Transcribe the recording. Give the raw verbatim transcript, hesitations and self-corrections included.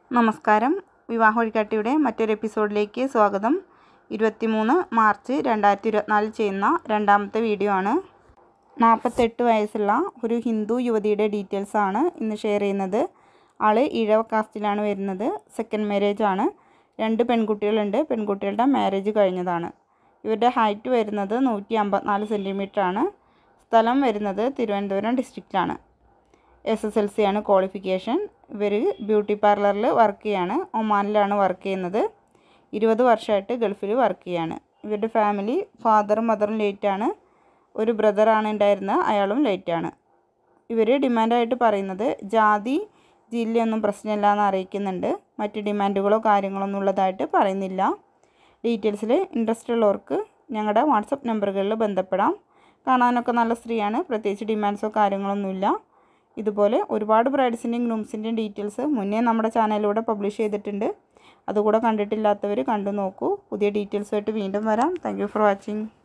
നമസ്കാരം. വിവാഹ വഴികാട്ടിയുടെ മറ്റൊരു എപ്പിസോഡിലേക്ക് സ്വാഗതം. ഇരുപത്തിമൂന്ന് മാർച്ച് രണ്ടായിരത്തി ഇരുപത്തിനാലിൽ ചെയ്യുന്ന രണ്ടാമത്തെ വീഡിയോ ആണ്. നാൽപ്പത്തെട്ട് വയസ്സുള്ള ഒരു ഹിന്ദു യുവതിയുടെ ഡീറ്റെയിൽസാണ് ഇന്ന് ഷെയർ ചെയ്യുന്നത്. ആൾ ഈഴവ കാസ്റ്റിലാണ് വരുന്നത്. സെക്കൻഡ് മാരേജ് ആണ്. രണ്ട് പെൺകുട്ടികളുണ്ട്. പെൺകുട്ടികളുടെ മാരേജ് കഴിഞ്ഞതാണ്. ഇവരുടെ ഹൈറ്റ് വരുന്നത് നൂറ്റി അമ്പത്തിനാല് സെൻറ്റിമീറ്റർ ആണ്. സ്ഥലം വരുന്നത് തിരുവനന്തപുരം ഡിസ്ട്രിക്റ്റിലാണ്. എസ് എസ് എൽ സി ആണ് ക്വാളിഫിക്കേഷൻ. ഇവർ ബ്യൂട്ടി പാർലറിൽ വർക്ക് ചെയ്യാണ്. ഒമാനിലാണ് വർക്ക് ചെയ്യുന്നത്. ഇരുപത് വർഷമായിട്ട് ഗൾഫിൽ വർക്ക് ചെയ്യാണ്. ഇവരുടെ ഫാമിലി ഫാദറും മദറും ലേറ്റാണ്. ഒരു ബ്രദറാണ് ഉണ്ടായിരുന്നത്, അയാളും ലേറ്റാണ്. ഇവർ ഡിമാൻഡായിട്ട് പറയുന്നത് ജാതി ജില്ലയൊന്നും പ്രശ്നമില്ല എന്ന് അറിയിക്കുന്നുണ്ട്. മറ്റ് ഡിമാൻഡുകളോ കാര്യങ്ങളോ ഒന്നും ഉള്ളതായിട്ട് പറയുന്നില്ല. ഡീറ്റെയിൽസിൽ ഇൻട്രസ്റ്റ് ഉള്ളവർക്ക് ഞങ്ങളുടെ വാട്സപ്പ് നമ്പറുകളിൽ ബന്ധപ്പെടാം. കാണാനൊക്കെ നല്ല സ്ത്രീയാണ്. പ്രത്യേകിച്ച് ഡിമാൻഡ്സോ കാര്യങ്ങളൊന്നുമില്ല. ഇതുപോലെ ഒരുപാട് ബ്രൈഡ്സിൻ്റെയും ഗ്രൂംസിൻ്റെയും ഡീറ്റെയിൽസ് മുന്നേ നമ്മുടെ ചാനലിലൂടെ പബ്ലിഷ് ചെയ്തിട്ടുണ്ട്. അതുകൂടെ കണ്ടിട്ടില്ലാത്തവർ കണ്ടു നോക്കൂ. പുതിയ ഡീറ്റെയിൽസുമായിട്ട് വീണ്ടും വരാം. Thank you for watching.